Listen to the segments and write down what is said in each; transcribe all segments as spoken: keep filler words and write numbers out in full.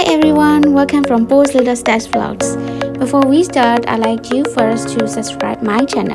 everyone, welcome from Bo's Little Stars Vlogs. Before we start, I'd like you first to subscribe my channel.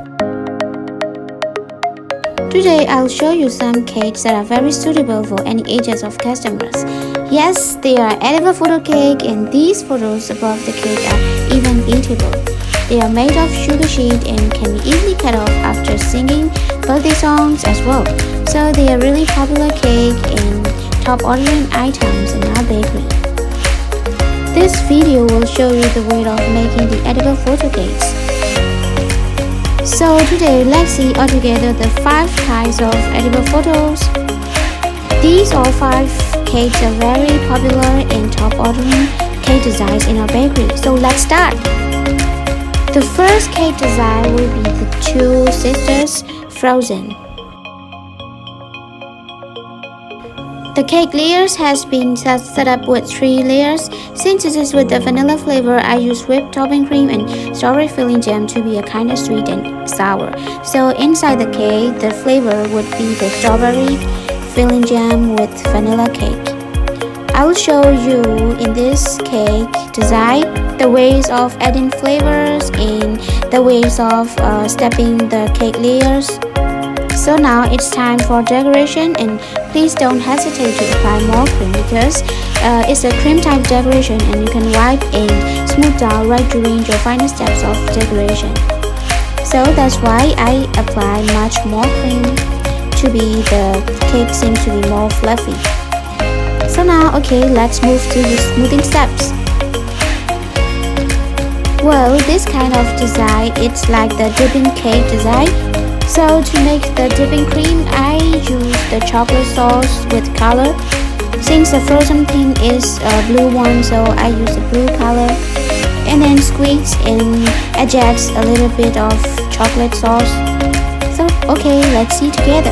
Today I'll show you some cakes that are very suitable for any ages of customers. Yes, they are edible photo cake, and these photos above the cake are even eatable. They are made of sugar sheet and can be easily cut off after singing birthday songs as well. So they are really popular cake and top ordering items in our bakery. This video will show you the way of making the edible photo cakes. So today let's see altogether the five kinds of edible photos. These all five cakes are very popular and top ordering cake designs in our bakery. So let's start. The first cake design will be the two sisters frozen. The cake layers has been set, set up with three layers. Since it is with the vanilla flavor, I use whipped topping cream and strawberry filling jam to be a kind of sweet and sour. So inside the cake, the flavor would be the strawberry filling jam with vanilla cake. I will show you in this cake design the ways of adding flavors and the ways of uh, stepping the cake layers. So now it's time for decoration, and please don't hesitate to apply more cream because uh, it's a cream type decoration and you can wipe and smooth down right during your final steps of decoration. So that's why I apply much more cream to be the cake seems to be more fluffy. So now okay, let's move to the smoothing steps. Well, this kind of design, it's like the dipping cake design. So to make the dipping cream, I use the chocolate sauce with color. Since the frozen thing is a blue one, so I use the blue color. And then squeeze and adjust a little bit of chocolate sauce. So okay, let's see together.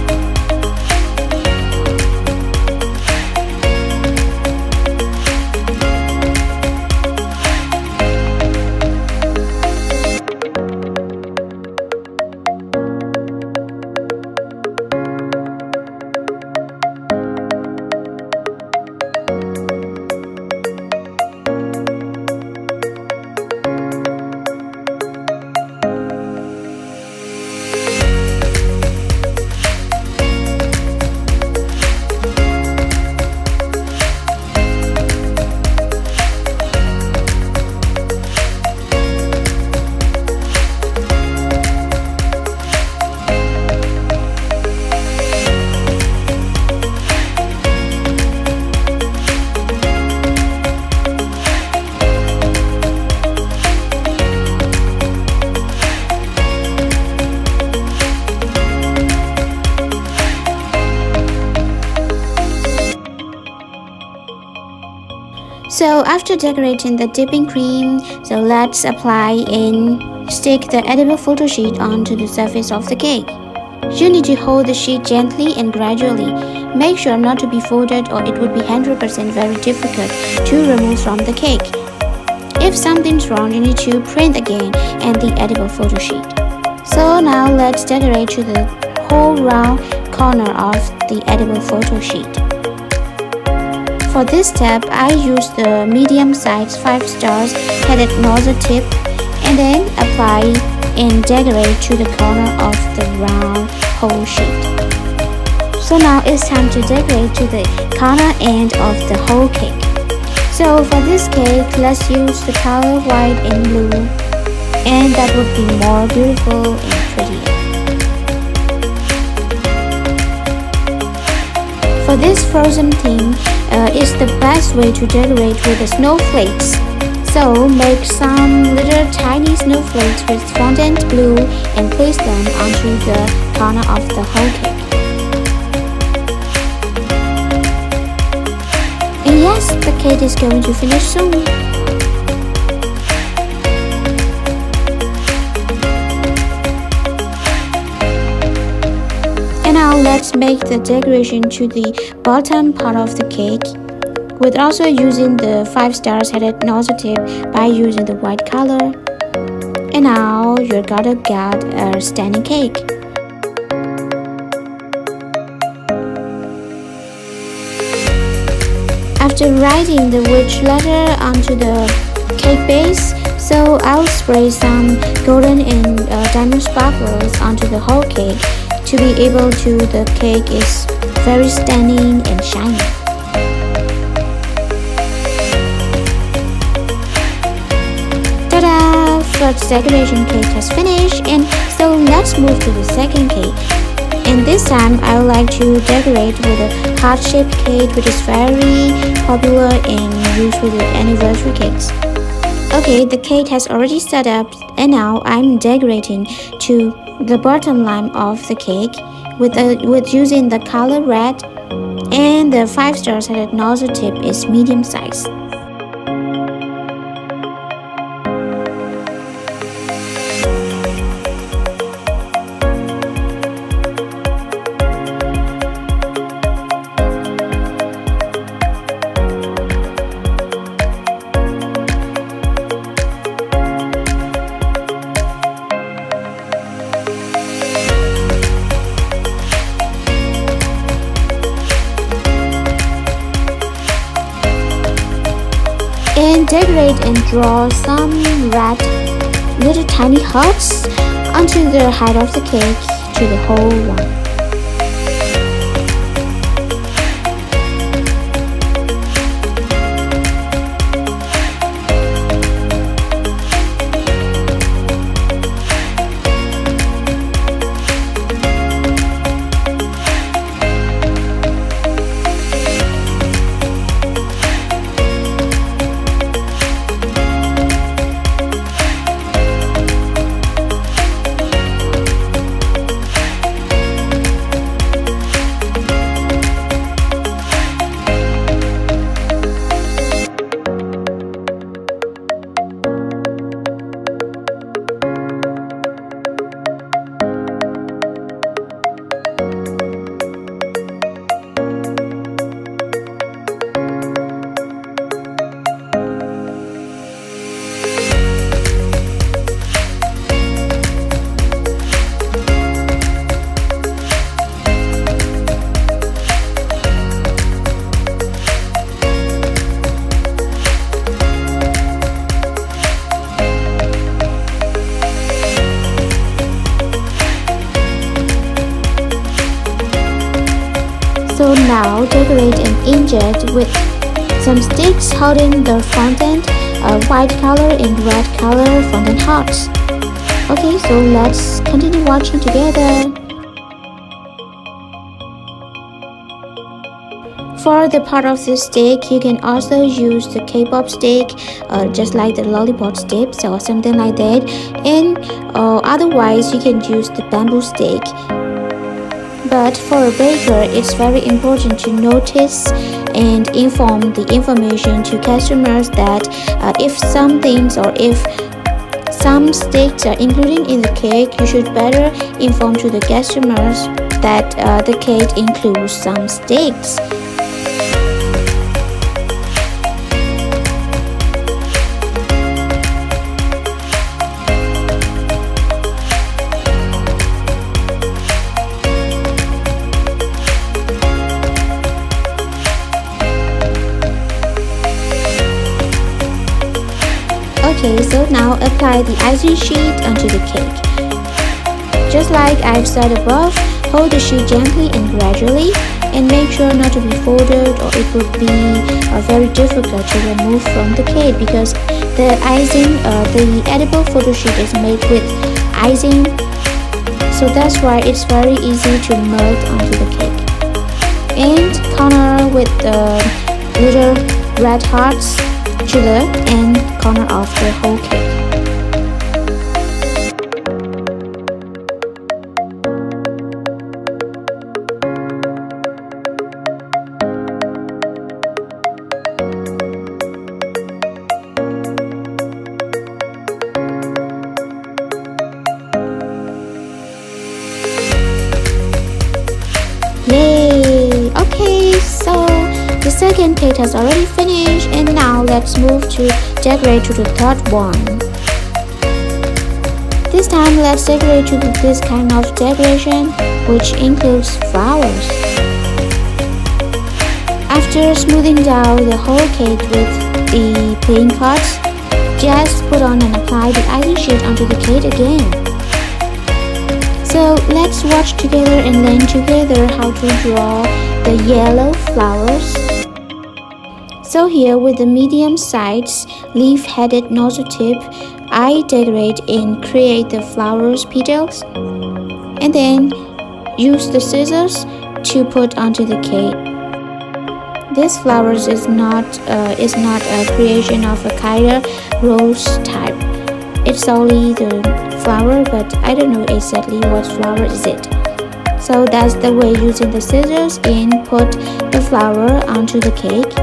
So after decorating the dipping cream, so let's apply and stick the edible photo sheet onto the surface of the cake. You need to hold the sheet gently and gradually. Make sure not to be folded or it would be one hundred percent very difficult to remove from the cake. If something's wrong, you need to print again and the edible photo sheet. So now let's decorate to the whole round corner of the edible photo sheet. For this step, I use the medium-sized five stars headed nozzle tip and then apply and decorate to the corner of the round whole sheet. So now it's time to decorate to the corner end of the whole cake. So for this cake, let's use the color white and blue, and that would be more beautiful and prettier. For this frozen thing, uh, it's the best way to decorate with the snowflakes. So make some little tiny snowflakes with fondant glue and place them onto the corner of the whole cake. And yes, the cake is going to finish soon. Now let's make the decoration to the bottom part of the cake with also using the five stars headed nozzle tip by using the white color. And now you're gonna get a standing cake. After writing the witch letter onto the cake base, so I'll spray some golden and uh, diamond sparkles onto the whole cake to be able to the cake is very stunning and shiny. Ta-da! First decoration cake has finished, and so let's move to the second cake. And this time I would like to decorate with a heart-shaped cake, which is very popular and used with the anniversary cakes. Okay, the cake has already set up, and now I'm decorating to the bottom line of the cake with a, with using the color red, and the five stars headed nozzle tip is medium size. And decorate and draw some red little tiny hearts onto the height of the cake to the whole one. So now decorate and inject with some sticks holding the fondant, uh, white color and red color fondant hearts. Okay, so let's continue watching together. For the part of the stick, you can also use the K-pop stick, uh, just like the lollipop sticks or something like that. And uh, otherwise, you can use the bamboo stick. But for a baker, it's very important to notice and inform the information to customers that uh, if some things or if some sticks are included in the cake, you should better inform to the customers that uh, the cake includes some sticks. Okay, so now apply the icing sheet onto the cake. Just like I've said above, hold the sheet gently and gradually, and make sure not to be folded or it would be uh, very difficult to remove from the cake because the icing, uh, the edible photo sheet is made with icing, so that's why it's very easy to melt onto the cake. And corner with the little red hearts to the end corner of the whole cake. Yay! Okay, so the second cake has already finished, and now let's move to decorate to the third one. This time let's decorate to this kind of decoration, which includes flowers. After smoothing down the whole cake with the plain cuts, just put on and apply the icing sheet onto the cake again. So let's watch together and learn together how to draw the yellow flowers. So here with the medium size leaf-headed nozzle tip, I decorate and create the flowers petals, and then use the scissors to put onto the cake. This flowers is not uh, is not a creation of a Cairo rose type. It's only the flower, but I don't know exactly what flower is it. So that's the way, using the scissors and put the flower onto the cake.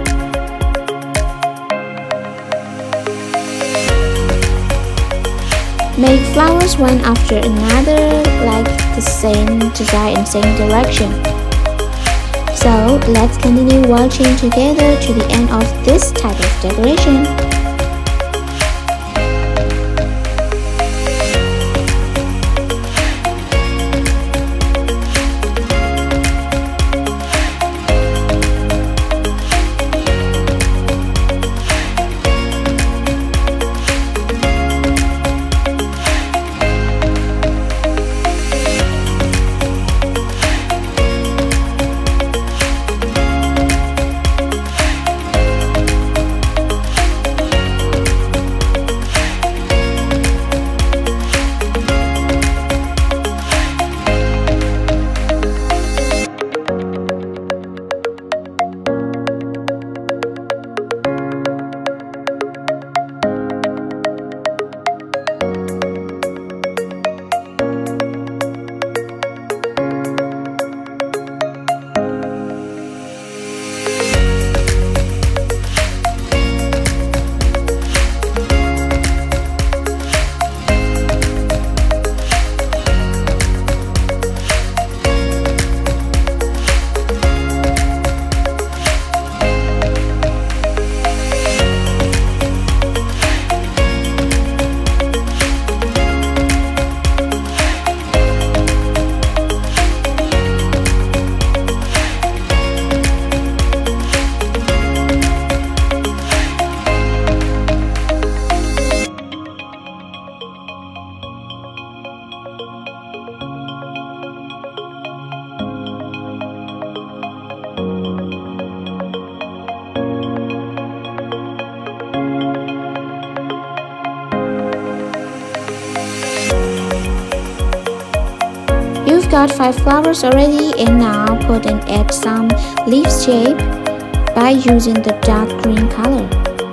Make flowers one after another, like the same design and same direction. So let's continue watching together to the end of this type of decoration. You've got five flowers already, and now put and add some leaf shape by using the dark green color.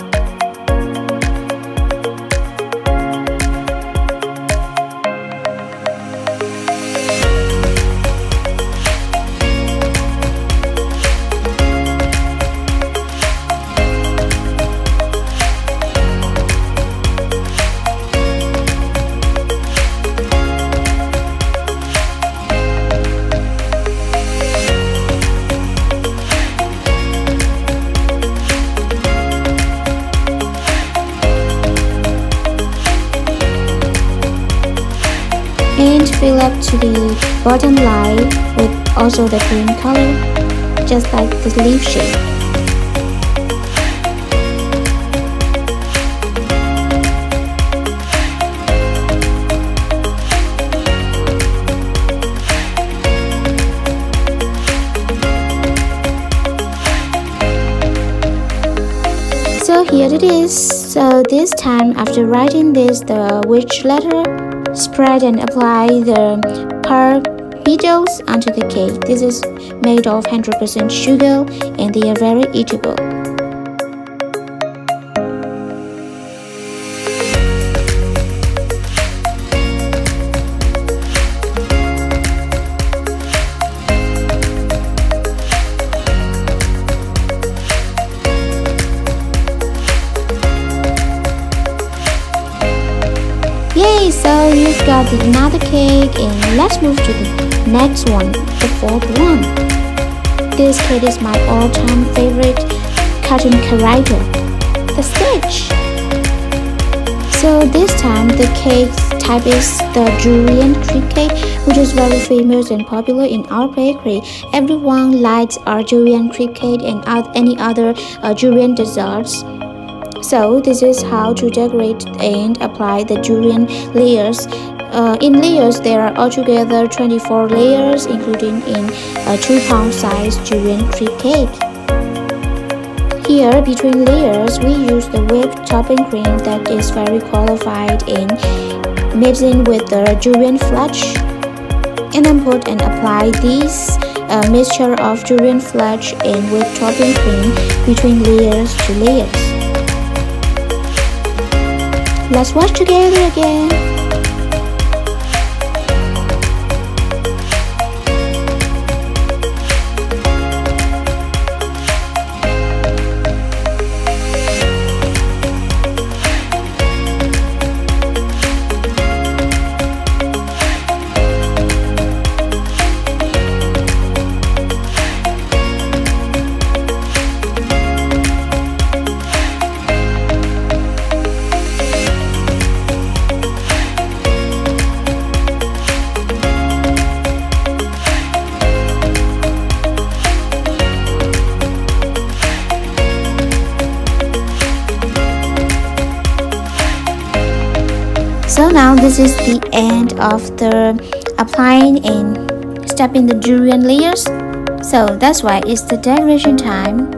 And fill up to the bottom line with also the green color, just like the leaf shape. So here it is. So this time, after writing this, the which letter, spread and apply the pearl petals onto the cake. This is made of one hundred percent sugar and they are very eatable. Yay! So you've got another cake, and let's move to the next one, the fourth one. This cake is my all-time favorite cartoon character, the Stitch. So this time the cake's type is the durian cream cake, which is very famous and popular in our bakery. Everyone likes our durian cream cake and any other uh, durian desserts. So this is how to decorate and apply the durian layers. Uh, in layers, there are altogether twenty-four layers, including in a two pound size durian cream cake. Here, between layers, we use the whipped topping cream that is very qualified in mixing with the durian flesh. And then put and apply this uh, mixture of durian flesh and whipped topping cream between layers to layers. Let's watch together again. So now this is the end of the applying and stepping the durian layers. So that's why it's the decoration time.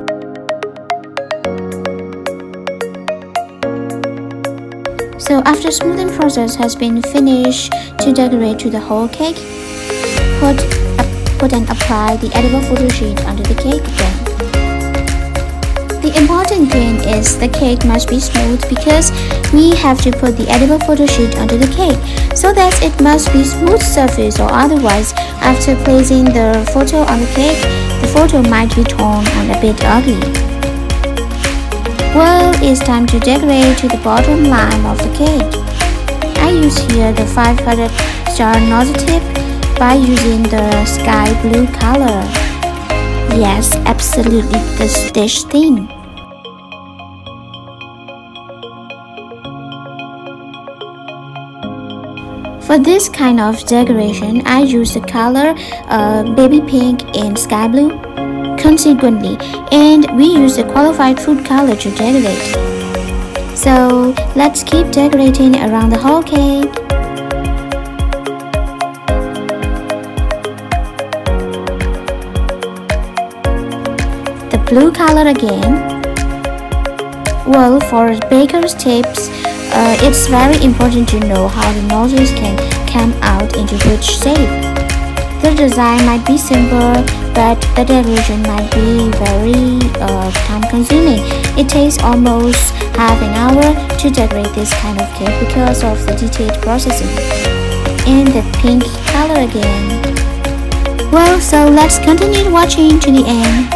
So after smoothing process has been finished, to decorate to the whole cake, put, uh, put and apply the edible photo sheet onto the cake again. The important thing is the cake must be smooth because we have to put the edible photo sheet onto the cake, so that it must be smooth surface, or otherwise after placing the photo on the cake, the photo might be torn and a bit ugly. Well, it's time to decorate to the bottom line of the cake. I use here the five-hearted star nozzle tip by using the sky blue color. Yes, absolutely the dish theme. For this kind of decoration, I use the color uh, baby pink and sky blue consequently, and we use a qualified food color to decorate. So let's keep decorating around the whole cake. The blue color again. Well, for baker's tips, uh, it's very important to know how the nozzles can come out into which shape. The design might be simple, but the decoration might be very uh, time-consuming. It takes almost half an hour to decorate this kind of cake because of the detailed processing. And the pink color again. Well, so let's continue watching to the end.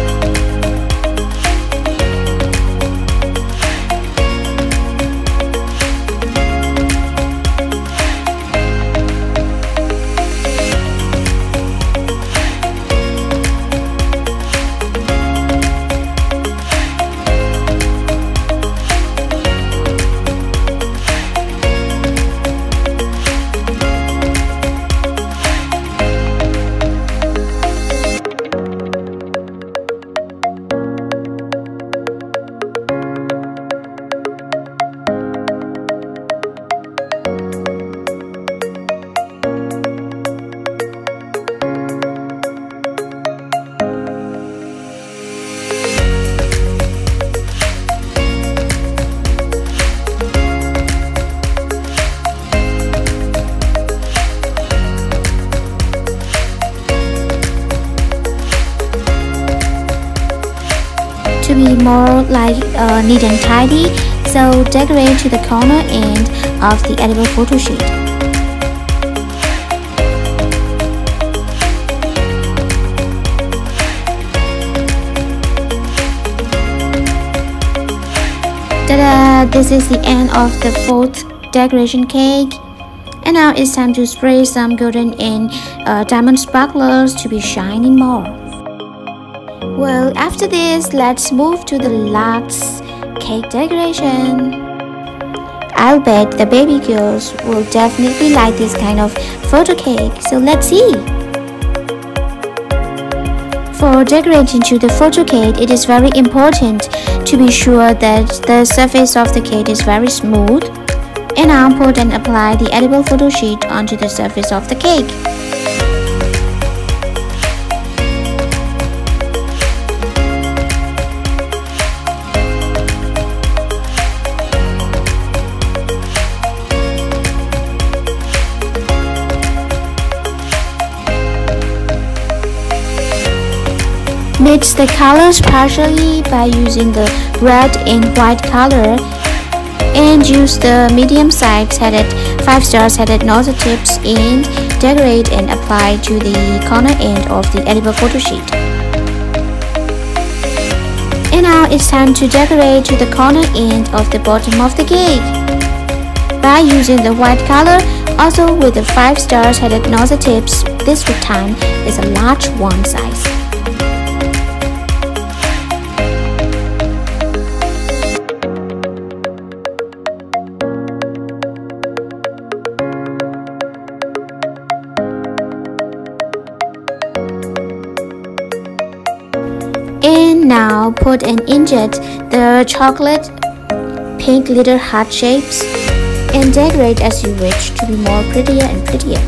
To be more like uh, neat and tidy, so decorate to the corner end of the edible photo sheet. Ta-da! This is the end of the fourth decoration cake. And now it's time to spray some golden and uh, diamond sparklers to be shining more. Well, after this, let's move to the last cake decoration. I'll bet the baby girls will definitely like this kind of photo cake. So let's see. For decorating to the photo cake, it is very important to be sure that the surface of the cake is very smooth. And now put and apply the edible photo sheet onto the surface of the cake. Mix the colors partially by using the red and white color, and use the medium size headed five stars headed nozzle tips and decorate and apply to the corner end of the edible photo sheet. And now it's time to decorate to the corner end of the bottom of the cake by using the white color, also with the five stars headed nozzle tips. This time is a large one size. And now put and inject the chocolate pink little heart shapes and decorate as you wish to be more prettier and prettier.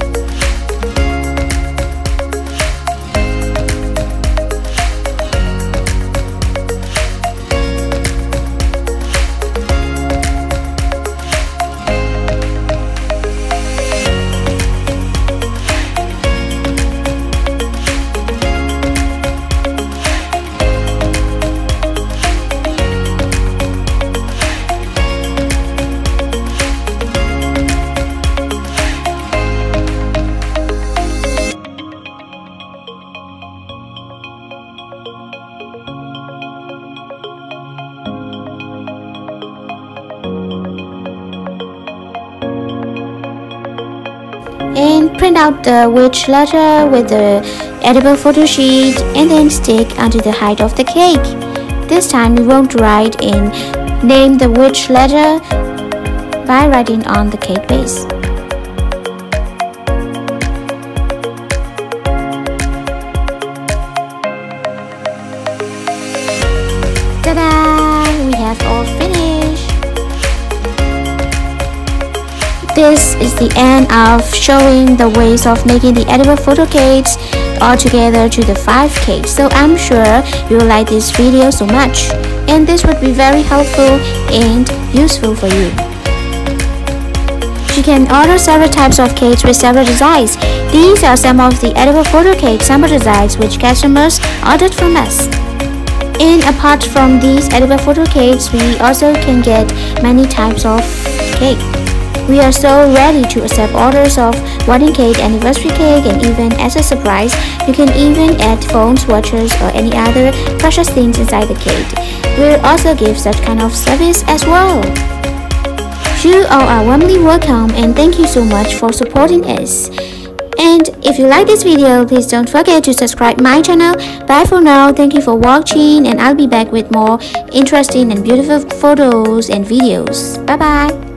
And print out the which letter with the edible photo sheet and then stick onto the height of the cake. This time we won't write and name the which letter by writing on the cake base. Ta-da! We have all finished. This is the end of showing the ways of making the edible photo cakes all together to the five cakes. So I'm sure you will like this video so much, and this would be very helpful and useful for you. You can order several types of cakes with several designs. These are some of the edible photo cake sample designs which customers ordered from us. And apart from these edible photo cakes, we also can get many types of cake. We are so ready to accept orders of wedding cake, anniversary cake, and even as a surprise, you can even add phones, watches, or any other precious things inside the cake. We'll also give such kind of service as well. You all are warmly welcome, and thank you so much for supporting us. And if you like this video, please don't forget to subscribe my channel. Bye for now. Thank you for watching, and I'll be back with more interesting and beautiful photos and videos. Bye bye.